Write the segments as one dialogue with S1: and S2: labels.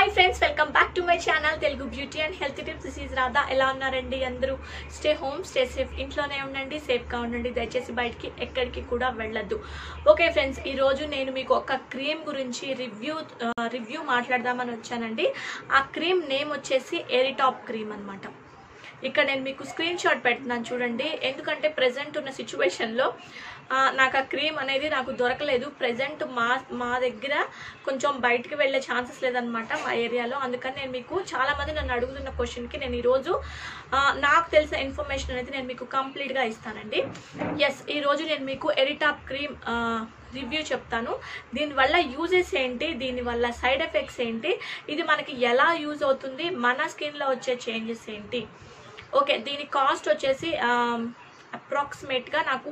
S1: Hi friends, welcome back to my channel Telugu beauty and health tips. This is Radha. ఎలా ఉన్నారండి అందరూ? Stay home, stay safe. ఇంట్లోనే ఉండండి, సేఫ్గా ఉండండి. దయచేసి బయటికి ఎక్కడికి కూడా వెళ్ళొద్దు. ఓకే ఫ్రెండ్స్, ఈరోజు నేను మీకు ఒక క్రీమ్ గురించి రివ్యూ మాట్లాడదామని వచ్చానండి. ఆ క్రీమ్ నేమ్ వచ్చేసి ఎరిటాప్ క్రీమ్ అనమాట. ఇక్కడ నేను మీకు స్క్రీన్ షాట్ పెడుతున్నాను చూడండి. ఎందుకంటే ప్రెజెంట్ ఉన్న సిచ్యువేషన్లో నాకు ఆ క్రీమ్ అనేది నాకు దొరకలేదు. ప్రెజెంట్ మా దగ్గర కొంచెం బయటికి వెళ్ళే ఛాన్సెస్ లేదనమాట మా ఏరియాలో. అందుకని నేను మీకు చాలామంది నన్ను అడుగుతున్న క్వశ్చన్కి నేను ఈరోజు నాకు తెలిసిన ఇన్ఫర్మేషన్ అనేది నేను మీకు కంప్లీట్గా ఇస్తానండి. ఎస్, ఈరోజు నేను మీకు ఎరిటాప్ క్రీమ్ రివ్యూ చెప్తాను. దీనివల్ల యూజెస్ ఏంటి, దీనివల్ల సైడ్ ఎఫెక్ట్స్ ఏంటి, ఇది మనకి ఎలా యూజ్ అవుతుంది, మన స్కిన్లో వచ్చే చేంజెస్ ఏంటి. ఓకే, దీని కాస్ట్ వచ్చేసి అప్రాక్సిమేట్గా నాకు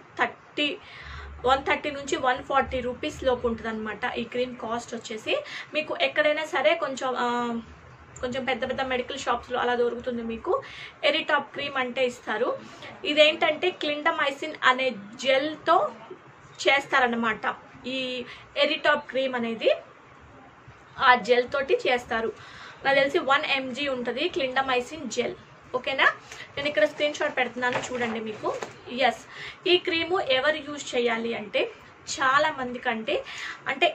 S1: 130 నుంచి 140 రూపీస్ లోపు ఉంటుంది అనమాట. ఈ క్రీమ్ కాస్ట్ వచ్చేసి మీకు ఎక్కడైనా సరే కొంచెం పెద్ద పెద్ద మెడికల్ షాప్స్లో అలా దొరుకుతుంది. మీకు ఎరిటాప్ క్రీమ్ అంటే ఇస్తారు. ఇదేంటంటే క్లిండమైసిన్ అనే జెల్తో చేస్తారనమాట. ఈ ఎరిటాప్ క్రీమ్ అనేది ఆ జెల్ తోటి చేస్తారు. నాకు తెలిసి 1 mg ఉంటుంది క్లిండమైసిన్ జెల్. ఓకేనా, నేను ఇక్కడ స్క్రీన్ షాట్ పెడుతున్నాను చూడండి మీకు. ఎస్, ఈ క్రీము ఎవరు యూజ్ చేయాలి అంటే చాలా మందికి అంటే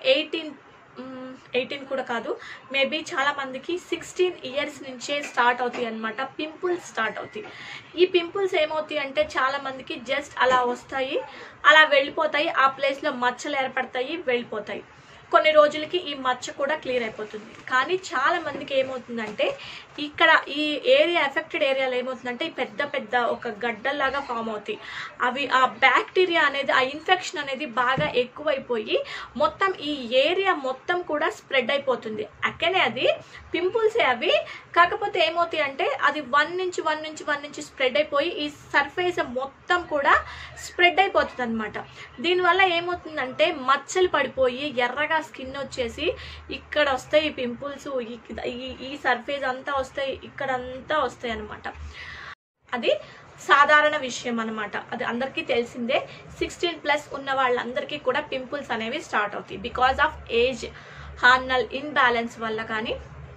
S1: 18 కూడా కాదు, మేబీ చాలా మందికి 16 ఇయర్స్ నుంచే స్టార్ట్ అవుతాయి అనమాట. పింపుల్స్ స్టార్ట్ అవుతాయి. ఈ పింపుల్స్ ఏమవుతాయి అంటే చాలా మందికి జస్ట్ అలా వస్తాయి, అలా వెళ్ళిపోతాయి. ఆ ప్లేస్లో మచ్చలు ఏర్పడతాయి, వెళ్ళిపోతాయి. కొన్ని రోజులకి ఈ మచ్చ కూడా క్లియర్ అయిపోతుంది. కానీ చాలా మందికి ఏమవుతుందంటే ఇక్కడ ఈ ఎఫెక్టెడ్ ఏరియాలో ఏమవుతుందంటే పెద్ద పెద్ద ఒక గడ్డల్లాగా ఫామ్ అవుతాయి. అవి ఆ బ్యాక్టీరియా అనేది, ఆ ఇన్ఫెక్షన్ అనేది బాగా ఎక్కువైపోయి మొత్తం ఈ ఏరియా మొత్తం కూడా స్ప్రెడ్ అయిపోతుంది. అక్కనే అది పింపుల్సే అవి. కాకపోతే ఏమవుతాయి అంటే అది 1 నుంచి స్ప్రెడ్ అయిపోయి ఈ సర్ఫేస్ మొత్తం కూడా స్ప్రెడ్ అయిపోతుంది అనమాట. దీనివల్ల ఏమవుతుందంటే మచ్చలు పడిపోయి ఎర్రగా స్కిన్ వచ్చేసి ఇక్కడ వస్తాయి పింపుల్స్. ఈ సర్ఫేస్ అంతా వస్తాయి, ఇక్కడంతా వస్తాయి అనమాట. అది సాధారణ విషయం అనమాట. అది అందరికీ తెలిసిందే. 16+ ఉన్న వాళ్ళందరికీ కూడా పింపుల్స్ అనేవి స్టార్ట్ అవుతాయి. Because of age, hormonal imbalance వల్ల కానీ,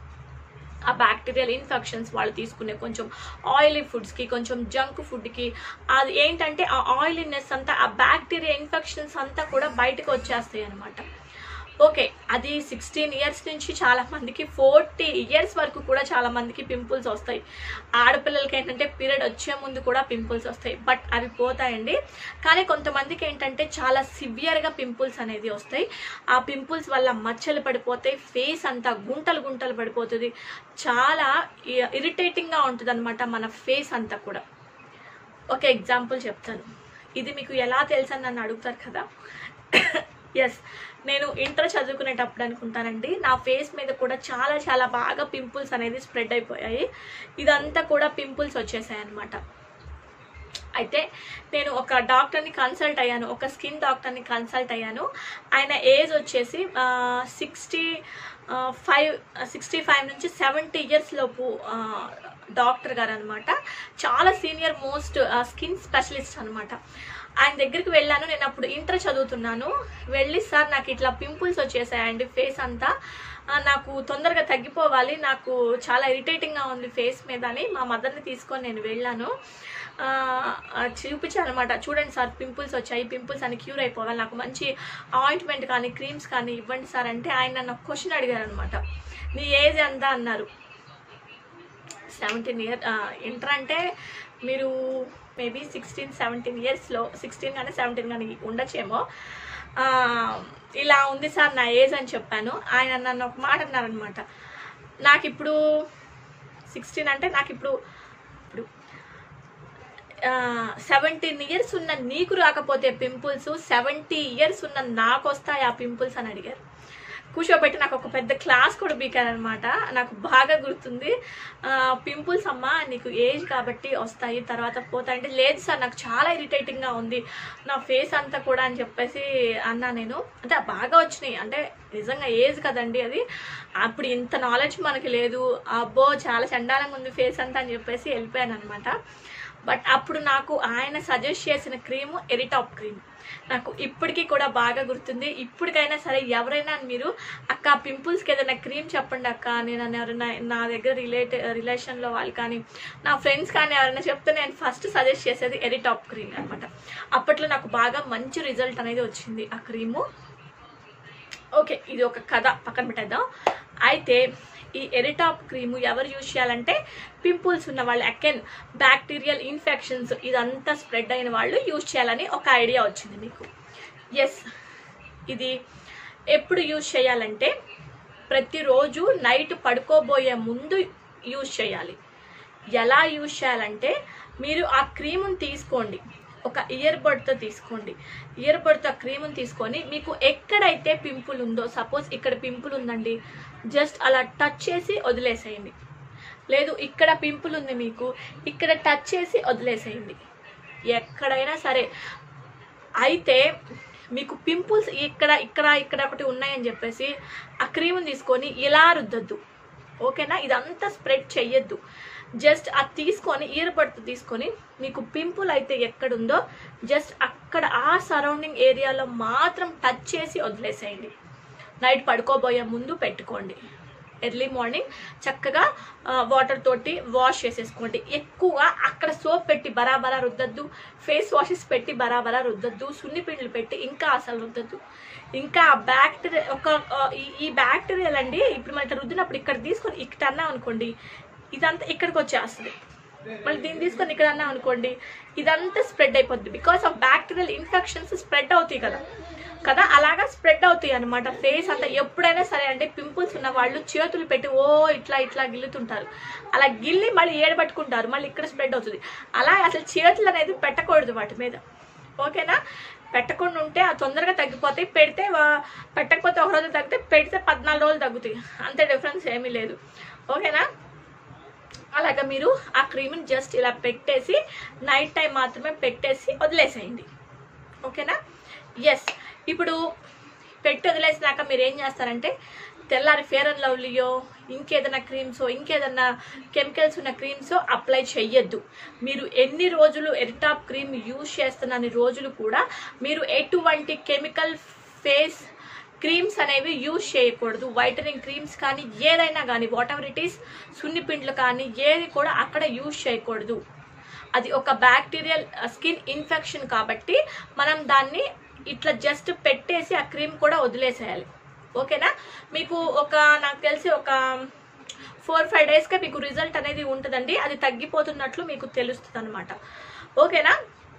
S1: ఆ బ్యాక్టీరియల్ ఇన్ఫెక్షన్స్, వాళ్ళు తీసుకునే కొంచెం ఆయిలీ ఫుడ్స్కి, కొంచెం జంక్ ఫుడ్కి, అది ఏంటంటే ఆ ఆయిలీనెస్ అంతా, ఆ బ్యాక్టీరియా ఇన్ఫెక్షన్స్ అంతా కూడా బయటకు వచ్చేస్తాయి అనమాట. ఓకే, అది 16 ఇయర్స్ నుంచి చాలా మందికి 40 ఇయర్స్ వరకు కూడా చాలా మందికి పింపుల్స్ వస్తాయి. ఆడపిల్లలకి ఏంటంటే పీరియడ్ వచ్చే ముందు కూడా పింపుల్స్ వస్తాయి, బట్ అవి పోతాయండి. కానీ కొంతమందికి ఏంటంటే చాలా సివియర్గా పింపుల్స్ అనేది వస్తాయి. ఆ పింపుల్స్ వల్ల మచ్చలు పడిపోతాయి, ఫేస్ అంతా గుంటలు పడిపోతుంది, చాలా ఇరిటేటింగ్గా ఉంటుంది అనమాట మన ఫేస్ అంతా కూడా. ఒక ఎగ్జాంపుల్ చెప్తాను. ఇది మీకు ఎలా తెలుసు అని నన్ను అడుగుతారు కదా. ఎస్, నేను ఇంటర్ చదువుకునేటప్పుడు అనుకుంటానండి, నా ఫేస్ మీద కూడా చాలా బాగా పింపుల్స్ అనేది స్ప్రెడ్ అయిపోయాయి. ఇదంతా కూడా పింపుల్స్ వచ్చేసాయి అనమాట. అయితే నేను ఒక డాక్టర్ని కన్సల్ట్ అయ్యాను, ఒక స్కిన్ డాక్టర్ని కన్సల్ట్ అయ్యాను. ఆయన ఏజ్ వచ్చేసి 65 నుంచి 70 ఇయర్స్ లోపు డాక్టర్ గారు అనమాట. చాలా సీనియర్ మోస్ట్ స్కిన్ స్పెషలిస్ట్ అనమాట. ఆయన దగ్గరికి వెళ్ళాను. నేను అప్పుడు ఇంటర్ చదువుతున్నాను. వెళ్ళి, సార్ నాకు ఇట్లా పింపుల్స్ వచ్చేసాయండి ఫేస్ అంతా, నాకు తొందరగా తగ్గిపోవాలి, నాకు చాలా ఇరిటేటింగ్గా ఉంది ఫేస్ మీద అని మా మదర్ని తీసుకొని నేను వెళ్ళాను. చూపించాను అనమాట. చూడండి సార్, పింపుల్స్ వచ్చాయి, పింపుల్స్ అని క్యూర్ అయిపోవాలి, నాకు మంచి ఆయింట్మెంట్ కానీ క్రీమ్స్ కానీ ఇవ్వండి సార్ అంటే ఆయన నన్ను ఒక క్వశ్చన్ అడిగారు అనమాట. నీ ఏజ్ ఎంత అన్నారు. 17 ఇయర్. ఇంటర్ అంటే మీరు మేబీ 16-17 ఇయర్స్లో, 16 కానీ 17 కానీ ఉండొచ్చేమో. ఇలా ఉంది సార్ నా ఏజ్ అని చెప్పాను. ఆయన నన్ను ఒక మాట అన్నారనమాట. నాకు ఇప్పుడు 16 అంటే నాకు ఇప్పుడు 17 ఇయర్స్ ఉన్న నీకు రాకపోతే పింపుల్స్ 70 ఇయర్స్ ఉన్న నాకు వస్తాయి ఆ పింపుల్స్ అని అడిగారు. కూర్చోబెట్టి నాకు ఒక పెద్ద క్లాస్ కూడా బీకారనమాట. నాకు బాగా గుర్తుంది. పింపుల్స్ అమ్మా నీకు ఏజ్ కాబట్టి వస్తాయి, తర్వాత పోతాయంటే, లేదు సార్ నాకు చాలా ఇరిటేటింగ్గా ఉంది నా ఫేస్ అంతా కూడా అని చెప్పేసి అన్నా నేను. అంటే బాగా వచ్చినాయి, అంటే నిజంగా ఏజ్ కదండి అది. అప్పుడు ఇంత నాలెడ్జ్ మనకి లేదు. అబ్బో చాలా చండాలంగా ఉంది ఫేస్ అంతా అని చెప్పేసి వెళ్ళిపోయాను అనమాట. బట్ అప్పుడు నాకు ఆయన సజెస్ట్ చేసిన క్రీము ఎరిటాప్ క్రీమ్. నాకు ఇప్పటికీ కూడా బాగా గుర్తుంది. ఇప్పటికైనా సరే ఎవరైనా మీరు అక్క పింపుల్స్కి ఏదైనా క్రీమ్ చెప్పండి అక్క, నేను ఎవరైనా నా దగ్గర రిలేషన్లో వాళ్ళు కానీ నా ఫ్రెండ్స్ కానీ ఎవరైనా చెప్తే నేను ఫస్ట్ సజెస్ట్ చేసేది ఎరిటాప్ క్రీమ్ అనమాట. అప్పట్లో నాకు బాగా మంచి రిజల్ట్ అనేది వచ్చింది ఆ క్రీము. ఓకే, ఇది ఒక కథ పక్కన పెట్టేద్దాం. అయితే ఈ ఎరిటాప్ క్రీము ఎవరు యూజ్ చేయాలంటే పింపుల్స్ ఉన్న వాళ్ళు, అగైన్ బ్యాక్టీరియల్ ఇన్ఫెక్షన్స్ ఇదంతా స్ప్రెడ్ అయిన వాళ్ళు యూజ్ చేయాలని ఒక ఐడియా వచ్చింది మీకు. ఎస్, ఇది ఎప్పుడు యూజ్ చేయాలంటే ప్రతిరోజు నైట్ పడుకోబోయే ముందు యూజ్ చేయాలి. ఎలా యూజ్ చేయాలంటే మీరు ఆ క్రీముని తీసుకోండి, ఒక ఇయర్ బడ్తో తీసుకోండి. ఇయర్ బడ్తో క్రీముని తీసుకొని మీకు ఎక్కడైతే పింపుల్ ఉందో, సపోజ్ ఇక్కడ పింపుల్ ఉందండి, జస్ట్ అలా టచ్ చేసి వదిలేసేయండి. లేదు ఇక్కడ పింపుల్ ఉంది మీకు, ఇక్కడ టచ్ చేసి వదిలేసేయండి. ఎక్కడైనా సరే. అయితే మీకు పింపుల్స్ ఇక్కడ ఇక్కడ ఇక్కడ ఒకటి ఉన్నాయని చెప్పేసి ఆ క్రీముని తీసుకొని ఇలా రుద్దద్దు, ఓకేనా? ఇదంతా స్ప్రెడ్ చెయ్యొద్దు. జస్ట్ అది తీసుకొని ఇయర్ బడ్తో తీసుకొని మీకు పింపుల్ అయితే ఎక్కడుందో జస్ట్ అక్కడ ఆ సరౌండింగ్ ఏరియాలో మాత్రం టచ్ చేసి వదిలేసేయండి. నైట్ పడుకోబోయే ముందు పెట్టుకోండి. ఎర్లీ మార్నింగ్ చక్కగా వాటర్ తోటి వాష్ చేసేసుకోండి. ఎక్కువగా అక్కడ సోప్ పెట్టి బరాబరా రుద్దద్దు, ఫేస్ వాషెస్ పెట్టి బరాబరా రుద్దద్దు, సున్నిపిండ్లు పెట్టి ఇంకా అసలు రుద్దద్దు. ఇంకా బ్యాక్టీరియా ఈ బ్యాక్టీరియల్ అండి ఇప్పుడు మనకి రుద్దినప్పుడు ఇక్కడ తీసుకొని ఇక్కడ అన్నాం అనుకోండి, ఇదంతా ఇక్కడికి వచ్చేస్తుంది. మళ్ళీ దీన్ని తీసుకొని ఇక్కడ అన్నాం అనుకోండి, ఇదంతా స్ప్రెడ్ అయిపోద్ది. Because of bacterial infections spread అవుతాయి కదా, అలాగా స్ప్రెడ్ అవుతాయి అనమాట. ఫేస్ అంతా ఎప్పుడైనా సరే అంటే పింపుల్స్ ఉన్న వాళ్ళు చేతులు పెట్టి ఇట్లా ఇట్లా గిల్లుతుంటారు. అలా గిల్లి మళ్ళీ ఏడబట్టుకుంటారు, మళ్ళీ ఇక్కడ స్ప్రెడ్ అవుతుంది. అలా అసలు చేతులు అనేది పెట్టకూడదు వాటి మీద, ఓకేనా? పెట్టకుండా ఉంటే ఆ తొందరగా తగ్గిపోతాయి. పెట్టకపోతే ఒక రోజు తగ్గితే, పెడితే 14 రోజులు తగ్గుతాయి. అంతే, డిఫరెన్స్ ఏమీ లేదు, ఓకేనా? అలాగా మీరు ఆ క్రీమ్ని జస్ట్ ఇలా పెట్టేసి నైట్ టైం మాత్రమే పెట్టేసి వదిలేసేయండి, ఓకేనా? ఎస్, ఇప్పుడు పెట్టి వదిలేసినాక మీరు ఏం చేస్తారంటే తెల్లారి ఫేర్ అండ్ లవ్లీయో ఇంకేదైనా క్రీమ్సో ఇంకేదన్నా కెమికల్స్ ఉన్న క్రీమ్సో అప్లై చెయ్యొద్దు. మీరు ఎన్ని రోజులు ఎరిటాప్ క్రీమ్ యూజ్ చేస్తున్న రోజులు కూడా మీరు ఎటువంటి కెమికల్ ఫేస్ క్రీమ్స్ అనేవి యూజ్ చేయకూడదు. వైటనింగ్ క్రీమ్స్ కానీ ఏదైనా కానీ వాట్ ఎవర్ ఇట్ ఈస్, సున్నిపిండ్లు కానీ ఏది కూడా అక్కడ యూజ్ చేయకూడదు. అది ఒక బ్యాక్టీరియల్ స్కిన్ ఇన్ఫెక్షన్ కాబట్టి మనం దాన్ని ఇట్లా జస్ట్ పెట్టేసి ఆ క్రీమ్ కూడా వదిలేసేయాలి, ఓకేనా? మీకు నాకు తెలిసి ఒక 4-5 డేస్కే మీకు రిజల్ట్ అనేది ఉంటుందండి. అది తగ్గిపోతున్నట్లు మీకు తెలుస్తుంది అనమాట, ఓకేనా?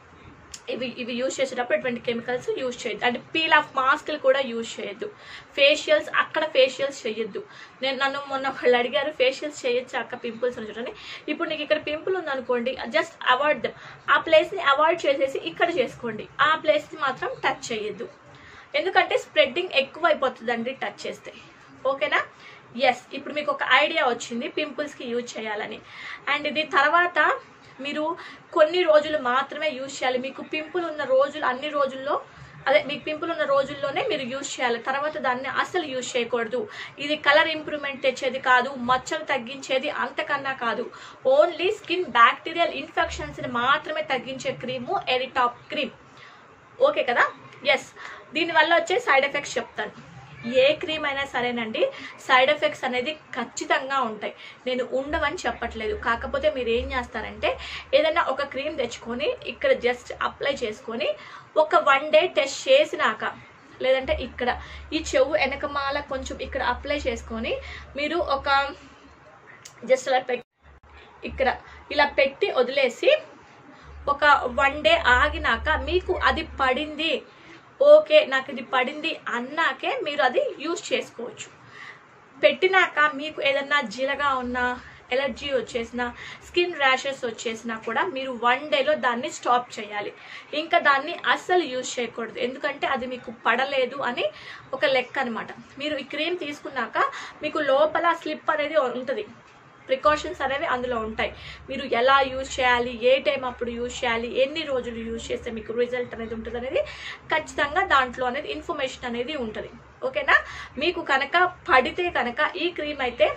S1: ఇవి యూజ్ చేసేటప్పుడు ఎటువంటి కెమికల్స్ యూజ్ చేయొద్దు. అంటే పీల్ ఆఫ్ మాస్క్లు కూడా యూజ్ చేయొద్దు. ఫేషియల్స్ అక్కడ ఫేషియల్స్ చేయొద్దు. నన్ను మొన్న వాళ్ళు అడిగారు, ఫేషియల్స్ చేయొచ్చు అక్క పింపుల్స్ అని చూడండి. ఇప్పుడు నీకు ఇక్కడ పింపుల్ ఉందనుకోండి, జస్ట్ అవాయిడ్ దెమ్. ఆ ప్లేస్ని అవాయిడ్ చేసేసి ఇక్కడ చేసుకోండి. ఆ ప్లేస్ని మాత్రం టచ్ చేయొద్దు, ఎందుకంటే స్ప్రెడ్డింగ్ ఎక్కువ అయిపోతుందండి టచ్ చేస్తే, ఓకేనా? ఎస్, ఇప్పుడు మీకు ఒక ఐడియా వచ్చింది పింపుల్స్కి యూజ్ చేయాలని. అండ్ ఇది తర్వాత మీరు కొన్ని రోజులు మాత్రమే యూజ్ చేయాలి. మీకు పింపుల్ ఉన్న రోజులు అన్ని రోజుల్లో, మీకు పింపుల్ ఉన్న రోజుల్లోనే మీరు యూజ్ చేయాలి. తర్వాత దాన్ని అసలు యూజ్ చేయకూడదు. ఇది కలర్ ఇంప్రూవ్మెంట్ తెచ్చేది కాదు, మచ్చలు తగ్గించేది అంతకన్నా కాదు. ఓన్లీ స్కిన్ బ్యాక్టీరియల్ ఇన్ఫెక్షన్స్ని మాత్రమే తగ్గించే క్రీము ఎరిటాప్ క్రీమ్, ఓకే కదా? ఎస్, దీనివల్ల వచ్చే సైడ్ ఎఫెక్ట్స్ చెప్తాను. ఏ క్రీమ్ అయినా సరేనండి, సైడ్ ఎఫెక్ట్స్ అనేది ఖచ్చితంగా ఉంటాయి. నేను ఉండవని చెప్పట్లేదు. కాకపోతే మీరు ఏం చేస్తారంటే ఏదైనా ఒక క్రీమ్ తెచ్చుకొని ఇక్కడ జస్ట్ అప్లై చేసుకొని ఒక 1 డే టెస్ట్ చేసినాక, లేదంటే ఇక్కడ ఈ చెవు వెనకమాల కొంచెం ఇక్కడ అప్లై చేసుకొని మీరు ఒక జస్ట్ అలా ఇక్కడ ఇలా పెట్టి వదిలేసి ఒక 1 డే ఆగినాక మీకు అది పడింది, ఓకే నాకు ఇది పడింది అన్నాకే మీరు అది యూజ్ చేసుకోవచ్చు. పెట్టినాక మీకు ఏదన్నా జిలగా ఉన్నా, ఎలర్జీ వచ్చేసినా, స్కిన్ ర్యాషెస్ వచ్చేసినా కూడా మీరు 1 డేలో దాన్ని స్టాప్ చేయాలి. ఇంకా దాన్ని అస్సలు యూజ్ చేయకూడదు, ఎందుకంటే అది మీకు పడలేదు అని ఒక లెక్క అనమాట. మీరు ఈ క్రీమ్ తీసుకున్నాక మీకు లోపల స్లిప్ అనేది ఉంటుంది, ప్రికాషన్స్ అనేవి అందులో ఉంటాయి. మీరు ఎలా యూజ్ చేయాలి, ఏ టైం అప్పుడు యూజ్ చేయాలి, ఎన్ని రోజులు యూజ్ చేస్తే మీకు రిజల్ట్ అనేది ఉంటుంది అనేది ఖచ్చితంగా దాంట్లో అనేది ఇన్ఫర్మేషన్ అనేది ఉంటుంది, ఓకేనా? మీకు కనుక పడితే కనుక ఈ క్రీమ్ అయితే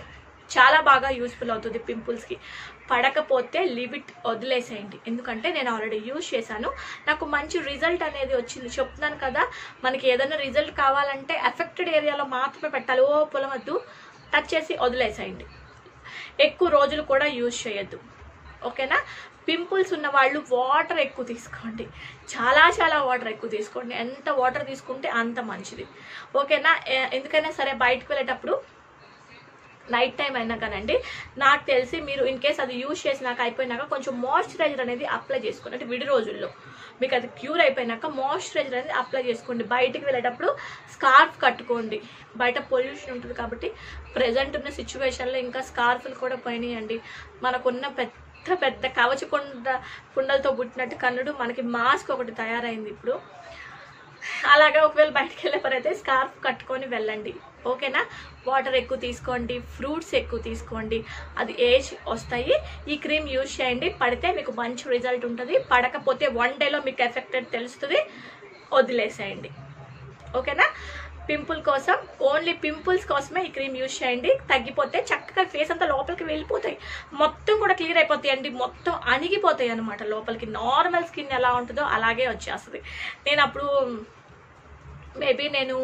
S1: చాలా బాగా యూస్ఫుల్ అవుతుంది పింపుల్స్కి. పడకపోతే లిమిట్ వదిలేసేయండి, ఎందుకంటే నేను ఆల్రెడీ యూజ్ చేశాను, నాకు మంచి రిజల్ట్ అనేది వచ్చింది. చెప్తున్నాను కదా, మనకి ఏదైనా రిజల్ట్ కావాలంటే ఎఫెక్టెడ్ ఏరియాలో మాత్రమే పెట్టాలి. ఓ పొలవద్దు, టచ్ చేసి వదిలేసేయండి. ఎక్కువ రోజులు కూడా యూజ్ చేయొద్దు, ఓకేనా. పింపుల్స్ ఉన్న వాళ్ళు వాటర్ ఎక్కువ తీసుకోండి, చాలా చాలా వాటర్ ఎక్కువ తీసుకోండి. ఎంత వాటర్ తీసుకుంటే అంత మంచిది, ఓకేనా. ఎందుకైనా సరే బయటకు వెళ్ళేటప్పుడు నైట్ టైం అయినా కానండి, నాకు తెలిసి మీరు ఇన్ కేస్ అది యూజ్ చేసినాక అయిపోయినాక కొంచెం మాయిశ్చరైజర్ అనేది అప్లై చేసుకోండి. అంటే విడి రోజుల్లో మీకు అది క్యూర్ అయిపోయినాక మాయిశ్చరైజర్ అనేది అప్లై చేసుకోండి. బయటికి వెళ్ళేటప్పుడు స్కార్ఫ్ కట్టుకోండి, బయట పొల్యూషన్ ఉంటుంది కాబట్టి. ప్రజెంట్ ఉన్న సిచ్యువేషన్లో ఇంకా స్కార్ఫ్లు కూడా పోయినాయండి. మనకున్న పెద్ద పెద్ద కవచ కుండలతో పుట్టినట్టు కన్నుడు మనకి మాస్క్ ఒకటి తయారైంది ఇప్పుడు. అలాగా ఒకవేళ బయటకు వెళ్ళేవారైతే స్కార్ఫ్ కట్టుకొని వెళ్ళండి, ఓకేనా. వాటర్ ఎక్కువ తీసుకోండి, ఫ్రూట్స్ ఎక్కువ తీసుకోండి, అది ఏజ్ వస్తాయి. ఈ క్రీమ్ యూజ్ చేయండి, పడితే మీకు మంచి రిజల్ట్ ఉంటుంది, పడకపోతే 1 డేలో మీకు ఎఫెక్టెడ్ తెలుస్తుంది, వదిలేసేయండి, ఓకేనా. పింపుల్ కోసం, ఓన్లీ పింపుల్స్ కోసమే ఈ క్రీమ్ యూజ్ చేయండి. తగ్గిపోతే చక్కగా ఫేస్ అంతా లోపలికి వెళ్ళిపోతాయి, మొత్తం కూడా క్లియర్ అయిపోతాయి అండి, మొత్తం అణిగిపోతాయి అనమాట లోపలికి. నార్మల్ స్కిన్ ఎలా ఉంటుందో అలాగే వచ్చేస్తుంది. నేను అప్పుడు మేబీ నేను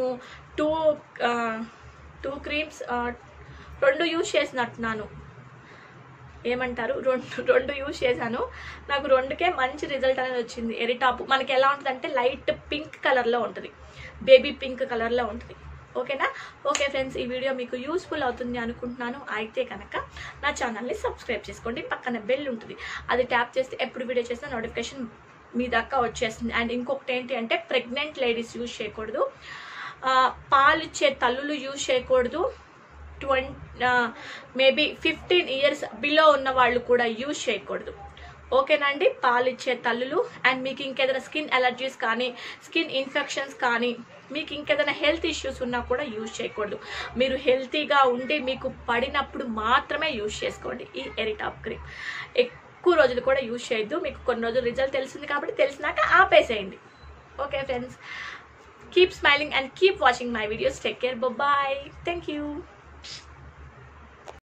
S1: టూ క్రీమ్స్ 2 యూజ్ చేసినట్టున్నాను, ఏమంటారు, రెండు యూజ్ చేశాను. నాకు 2కే మంచి రిజల్ట్ అనేది వచ్చింది. ఎరిటాప్ మనకి ఎలా ఉంటుంది అంటే లైట్ పింక్ కలర్లో ఉంటుంది, బేబీ పింక్ కలర్లో ఉంటుంది, ఓకేనా. ఓకే ఫ్రెండ్స్, ఈ వీడియో మీకు యూస్ఫుల్ అవుతుంది అనుకుంటున్నాను. అయితే కనుక నా ఛానల్ని సబ్స్క్రైబ్ చేసుకోండి, పక్కన బెల్ ఉంటుంది, అది ట్యాప్ చేస్తే ఎప్పుడు వీడియో చేసినా నోటిఫికేషన్ మీ దాకా వచ్చేస్తుంది. అండ్ ఇంకొకటి ఏంటి అంటే ప్రెగ్నెంట్ లేడీస్ యూజ్ చేయకూడదు, పాలిచ్చే తల్లులు యూజ్ చేయకూడదు, మేబీ 15 ఇయర్స్ బిలో ఉన్న వాళ్ళు కూడా యూజ్ చేయకూడదు, ఓకేనండి. పాలిచ్చే తల్లులు. అండ్ మీకు ఇంకేదైనా స్కిన్ అలర్జీస్ కానీ స్కిన్ ఇన్ఫెక్షన్స్ కానీ మీకు ఇంకేదైనా హెల్త్ ఇష్యూస్ ఉన్నా కూడా యూజ్ చేయకూడదు. మీరు హెల్తీగా ఉండి మీకు పడినప్పుడు మాత్రమే యూజ్ చేసుకోండి ఈ ఎరిటాప్ క్రీమ్. ఎక్కువ రోజులు కూడా యూజ్ చేయొద్దు, మీకు కొన్ని రోజులు రిజల్ట్ తెలిసింది కాబట్టి తెలిసినాక ఆపేసేయండి. Okay friends, keep smiling and keep watching my videos. Take care, bye bye, thank you.